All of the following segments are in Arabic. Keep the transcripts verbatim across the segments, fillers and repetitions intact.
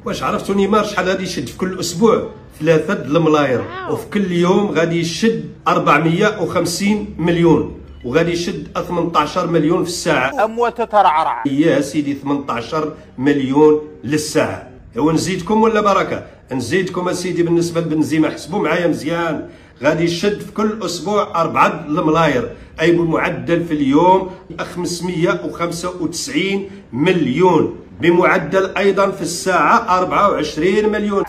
واش عرفتوا نيمار شحال غادي يشد في كل اسبوع؟ ثلاثة د الملاير، وفي كل يوم غادي يشد أربعمية وخمسين مليون، وغادي يشد ثمنطاش مليون في الساعه. اموات ترعرع يا سيدي ثمنطاش مليون للساعه. هو نزيدكم ولا بركه؟ نزيدكم اسيدي. بالنسبه لبنزيما حسبوا معايا مزيان، غادي يشد في كل اسبوع أربعة الملاير، اي بالمعدل في اليوم خمسمية وخمسة وتسعين مليون، بمعدل ايضا في الساعه أربعة وعشرين مليون.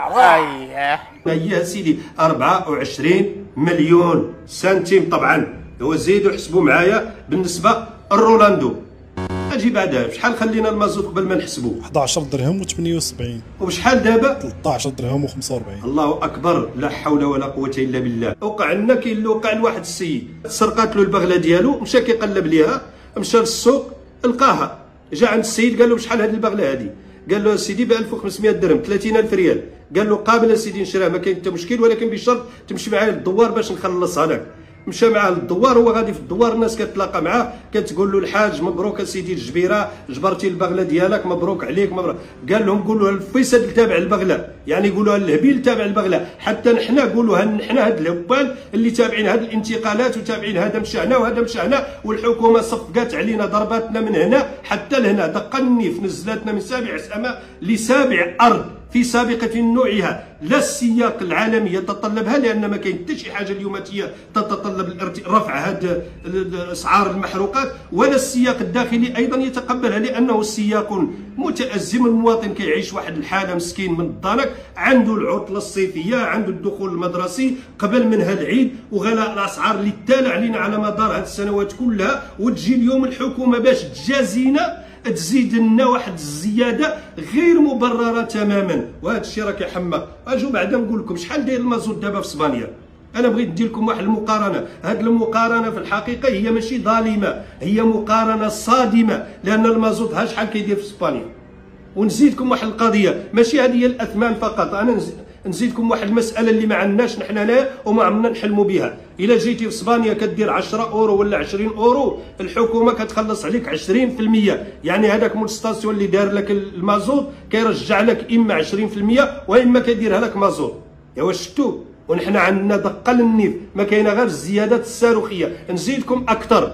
اييه يا سيدي أربعة وعشرين مليون سنتيم. طبعا هو زيدوا حسبوا معايا بالنسبه لرولاندو. اجي بعدها شحال خلينا المازوت قبل ما نحسبوا؟ أحد عشر درهم وثمانية وسبعين. وشحال دابا؟ ثلاثة عشر درهم وخمسة وأربعين. الله اكبر، لا حول ولا قوه الا بالله. وقع لنا كاين اللي وقع لواحد السيد سرقات له البغله ديالو، مشى كيقلب ليها، مشى للسوق لقاها، جا عند السيد قال له بشحال هذه البغله هذه؟ قال له سيدي ب ألف وخمسمية درهم، ثلاثين ألف ريال. قال له قابل اسيدي نشريها، ما كاين حتى مشكل، ولكن بشرط تمشي معايا للدوار باش نخلصها لك. مشى معاه للدوار، هو غادي في الدوار الناس كتلاقى معاه كتقول له الحاج مبروك اسيدي الجبيره، جبرتي البغله ديالك، مبروك عليك مبروك. قال لهم قولوا الفيصل تابع البغله، يعني قولوا الهبيل تابع البغله، حتى نحنا قولوا نحنا هاد الهبال اللي تابعين هاد الانتقالات وتابعين هذا مشى هنا وهذا مشى هنا، والحكومه صفقات علينا ضرباتنا من هنا حتى لهنا، دق النيف نزلتنا من سابع سماء لسابع ارض في سابقة نوعها. لا السياق العالمي يتطلبها، لأن ما كاين حتى شي حاجة اليوماتية تتطلب رفع هذه أسعار المحروقات، ولا السياق الداخلي أيضا يتقبلها، لأنه سياق متأزم. المواطن كيعيش واحد الحالة مسكين من الضنك، عنده العطلة الصيفية، عنده الدخول المدرسي قبل منها العيد، وغلاء الأسعار اللي تالى علينا على مدار هذه السنوات كلها، وتجي اليوم الحكومة باش تجازينا تزيد لنا واحد الزياده غير مبرره تماما. وهذا الشيء راه كيحمق. اجوا بعدا نقول لكم شحال داير المازوت دابا في اسبانيا. انا بغيت ندير لكم واحد المقارنه، هذه المقارنه في الحقيقه هي ماشي ظالمه، هي مقارنه صادمه، لان المازوت ها شحال كيدير في اسبانيا. ونزيدكم واحد القضيه، ماشي هذه هي الاثمان فقط، انا نزيدكم واحد المساله اللي ما عندناش نحن هنايا وما عمرنا نحلموا بها. الا جيتي في اسبانيا كدير عشرة اورو ولا عشرين اورو، الحكومه كتخلص عليك عشرين في المية، يعني هذاك مول ستاسيون اللي دار لك المازوت كيرجع لك اما عشرين في المية واما كيديرها لك مازوت. ايوا شفتوا؟ ونحن عندنا دقه للنيف، ما كاينه غير الزيادات الصاروخيه. نزيدكم اكثر،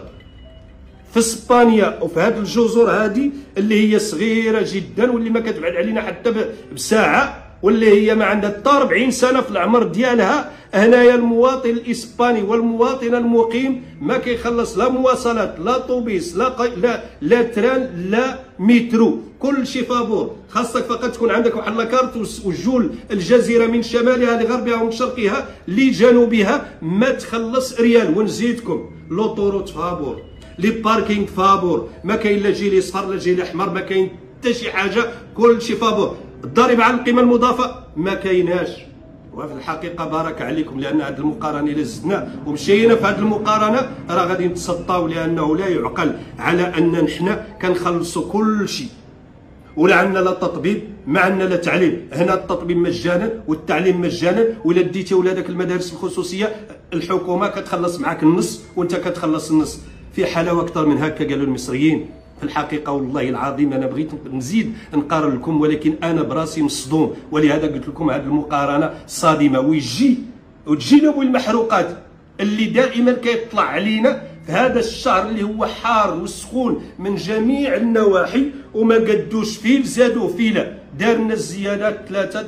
في اسبانيا وفي هذه الجزر هذه اللي هي صغيره جدا واللي ما كتبعد علينا حتى بساعه، واللي هي ما عندها حتى أربعين سنه في العمر ديالها، هنايا المواطن الاسباني والمواطن المقيم ما كيخلص لا مواصلات، لا طوبيس، لا قي... لا لا تران، لا مترو، كل شيء فابور. خاصك فقط تكون عندك واحد لاكارت وجول الجزيره من شمالها لغربها ومن شرقها لجنوبها ما تخلص ريال. ونزيدكم لوطوروت فابور، لي باركينغ فابور، ما كاين لا جيلي صفر لا جيلي احمر، ما كاين حتى شي حاجه، كل شيء فابور. الضريبه على القيمه المضافه ما كايناش. وفي الحقيقه بارك عليكم، لان هذه المقارنه الا زدنا ومشينا في هذه المقارنه راه غادي نتسطاو، لانه لا يعقل على ان نحنا كنخلصوا كل شيء، ولا عندنا لا تطبيب، ما عندنا لا تعليم. هنا التطبيب مجانا والتعليم مجانا، ولا ديتي ولادك المدارس الخصوصيه الحكومه كتخلص معاك النص وانت كتخلص النص. في حلاوه اكثر من هكا قالوا المصريين. في الحقيقه والله العظيم انا بغيت نزيد نقارن لكم، ولكن انا براسي مصدوم، ولهذا قلت لكم هذه المقارنه صادمه. ويجي وتجي له المحروقات اللي دائما كيطلع علينا في هذا الشهر اللي هو حار وسخون من جميع النواحي، وما قدوش فيل زادوا فيله، دارنا الزيادات ثلاثه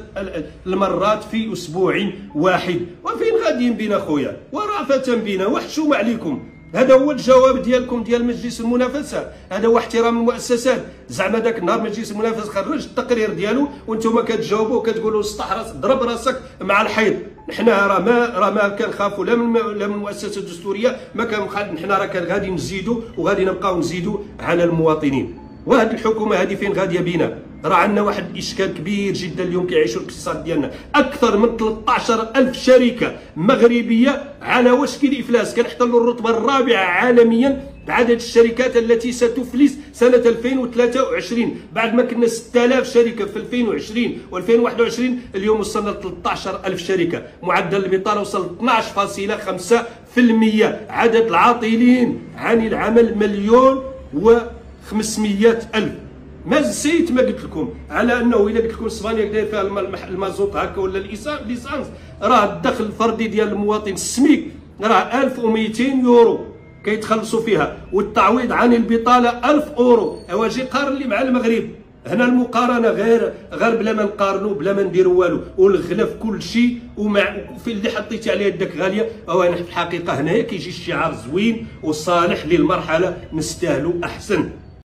المرات في اسبوع واحد. وفين غاديين بنا خويا؟ ورأفة بنا وحشوم عليكم. هذا هو الجواب ديالكم ديال مجلس المنافسه، هذا هو احترام المؤسسات. زعما ذاك النهار مجلس المنافسه خرج التقرير ديالو وانتم كتجاوبوا وكتقولوا استحرص ضرب راسك مع الحيط. نحنا راه ما راه ما كنخافوا لا من لا من المؤسسه الدستوريه، ما كنخاف. نحنا راه كان غادي نزيدوا وغادي نبقاو نزيدوا على المواطنين. وهذه الحكومه هذه فين غاديه بينا؟ راه عندنا واحد الاشكال كبير جدا اليوم كيعيشوا الاقتصاد ديالنا. اكثر من ثلاثة عشر ألف شركه مغربيه على وشك الافلاس، كنحتلوا الرتبه الرابعه عالميا بعدد الشركات التي ستفلس سنه ألفين وثلاثة وعشرين. بعد ما كنا ستة آلاف شركه في ألفين وعشرين وألفين وواحد وعشرين، اليوم وصلنا ل ثلاثة عشر ألف شركه، معدل البطاله وصل اثناش فاصلة خمسة بالمئة، عدد العاطلين عن العمل مليون وخمسمئة ألف. ما نسيت ما قلت لكم على انه الا قلت لكم اسبانيا داير فيها المازوت هكا ولا ليسانس، راه الدخل الفردي ديال المواطن السميك راه ألف ومئتين يورو كيتخلصوا فيها، والتعويض عن البطاله ألف اورو. اواجي قارن لي مع المغرب. هنا المقارنه غير غير بلا ما نقارنوا بلا ما نديروا والو، والغلا في كل شيء، ومع في اللي حطيتي عليه يدك غاليه. او انا في الحقيقه هنايا كيجي الشعار زوين وصالح للمرحله، نستاهلوا احسن.